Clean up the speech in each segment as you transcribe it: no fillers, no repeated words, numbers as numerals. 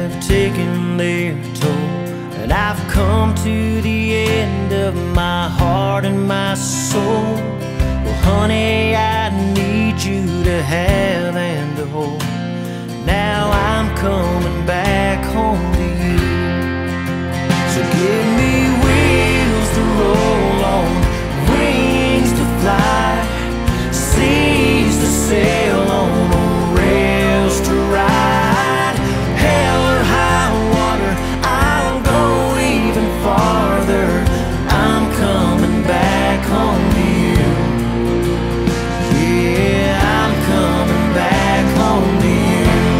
have taken their toll, and I've come to the end of my heart and my soul. Well, honey, I need you to have and to hold. Now I'm coming back home to you. So give me wheels to roll on, wings to fly, seas to sail on, rails to ride. Hell or high water, I'll go even farther. I'm coming back home to you. Yeah, I'm coming back home to you.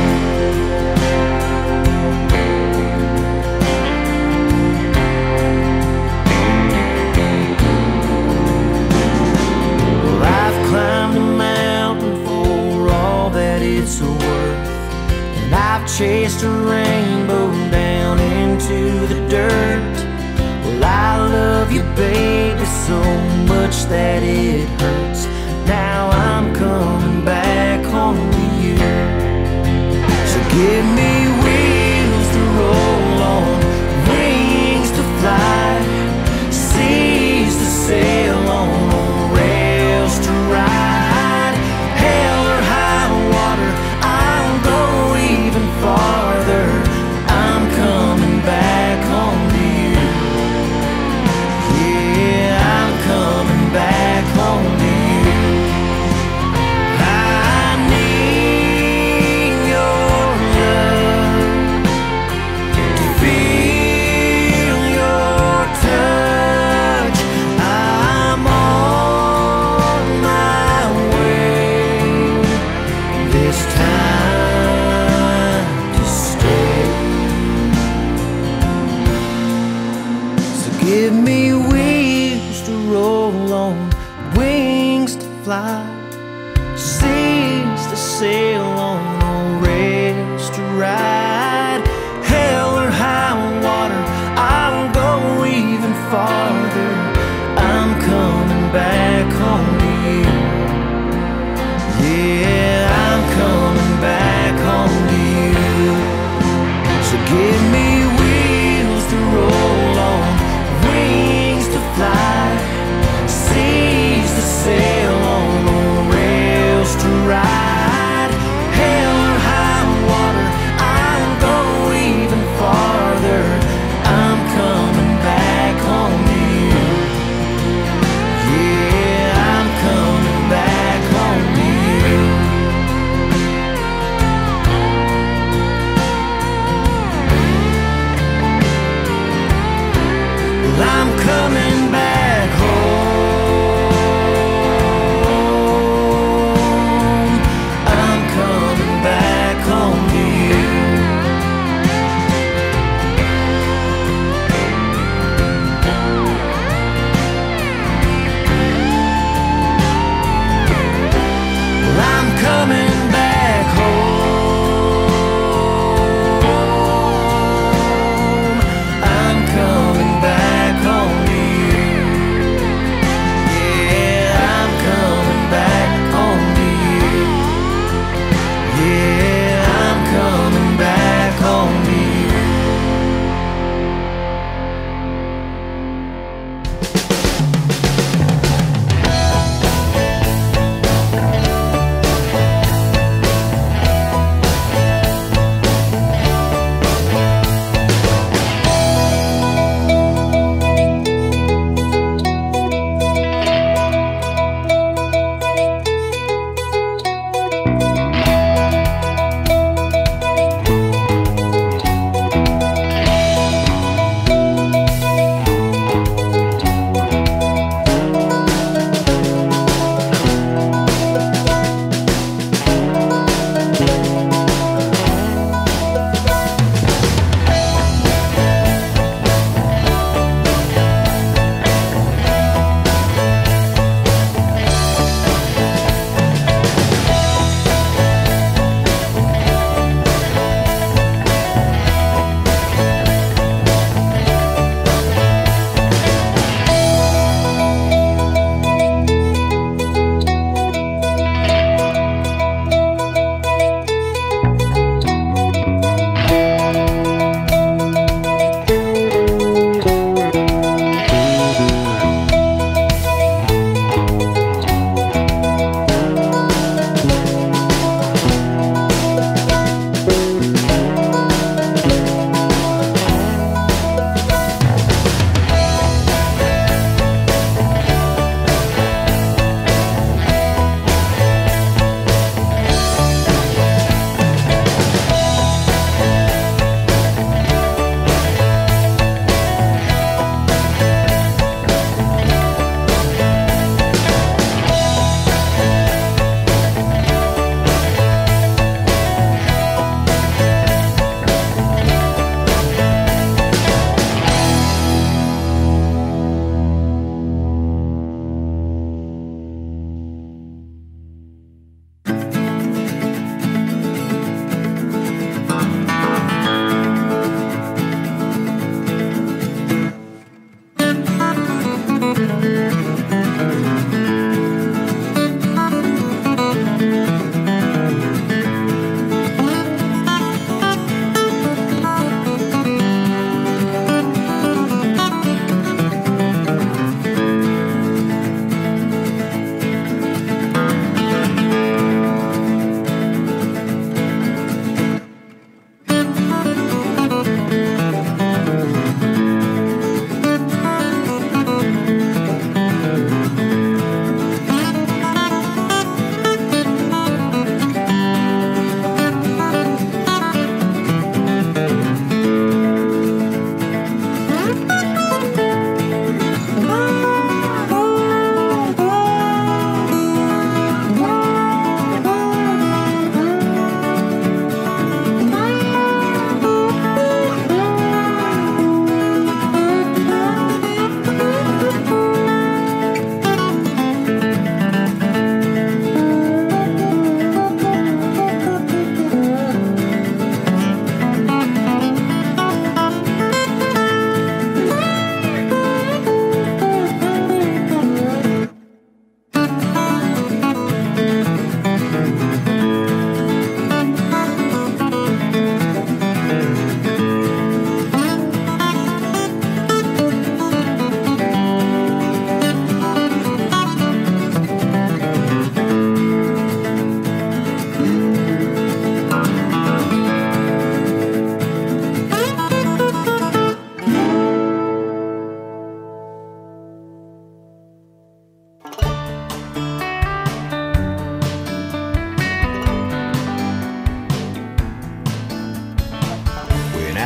Well, I've climbed a mountain for all that it's worth, and I've chased a rainbow down into the dirt. Well, I love you, baby, so much that it hurts. Now I'm coming back home to you. So give me wheels to roll on, wings to fly, seas to sail on, rails to ride. Hell or high water, I'll go even farther. I'm coming back home to you. Yeah, I'm coming back home to you. I need your love, to feel your touch. I'm on my way, this time to stay. So give me wheels to roll on, wings to fly, seas to sail on, rails to ride. Hell or high water, I'll go even farther. I'm coming back home to you. Yeah, I'm coming back home to you. So give me wheels to roll on, wings to fly, seas to sail on, rails to ride. Hell or high water, I'll go even farther. I'm coming back home to you. Yeah, I'm coming back home to you.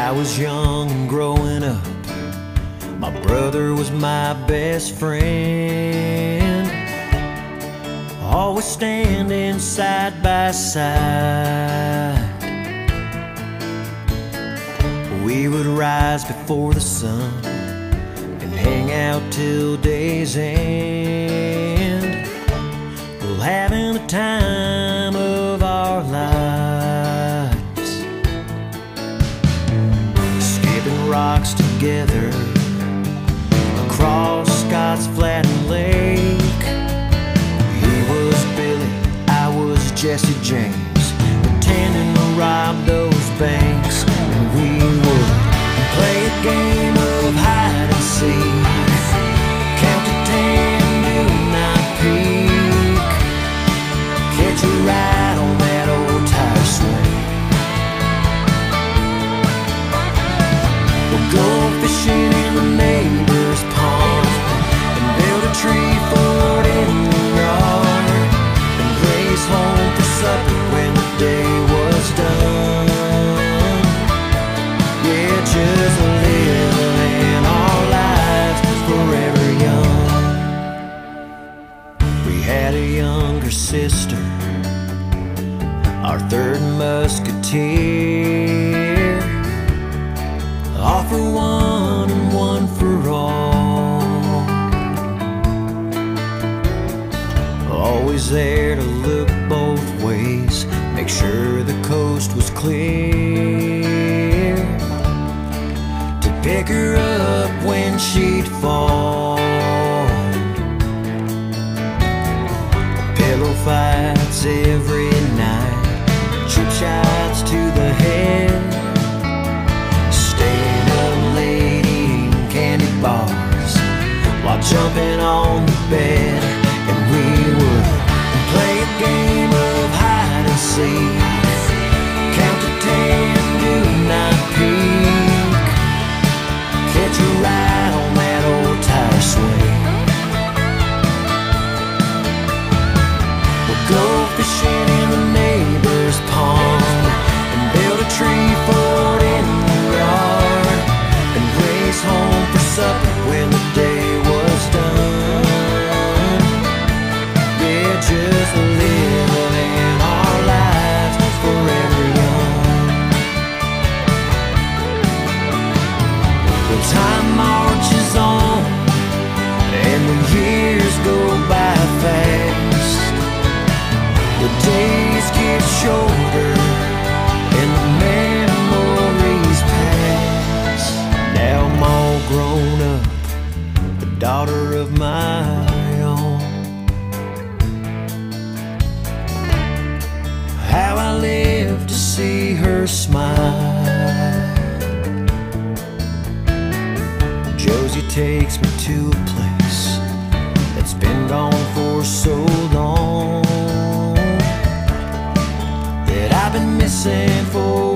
I was young and growing up, my brother was my best friend, always standing side by side. We would rise before the sun and hang out till day's end, well, having the time of our lives, skipping rocks together across Scott's Flattened Lake. He was Billy, I was Jesse James, pretending to rob those banks. And we would play a game of hide and seek, count to 10, do not peek, catch a ride on that old tire swing. We'll go fishing in the neighbor's pond and build a tree fort in the yard and race home for supper when the day was done. Yeah, just living our lives forever young. We had a younger sister, our third musketeer, all for one and one for all, always there to look both ways, make sure the coast was clear, to pick her up when she'd fall. Pillow fights every night, cheap shots to the head, staying up late eating candy bars while jumping on the bed. And we would play a game of hide and seek, count to 10, do not peek, catch a ride on that old tire swing. We'll go fishing in the neighbor's pond and build a tree fort in the yard and race home for supper when the day was done. Yeah, just living our lives forever young. The time marches on and the years go by fast. The days get shorter and the memories pass. Now I'm all grown up, the daughter of my own. How I live to see her smile. Josie takes me to a place that's been gone for so long, that I've been missing for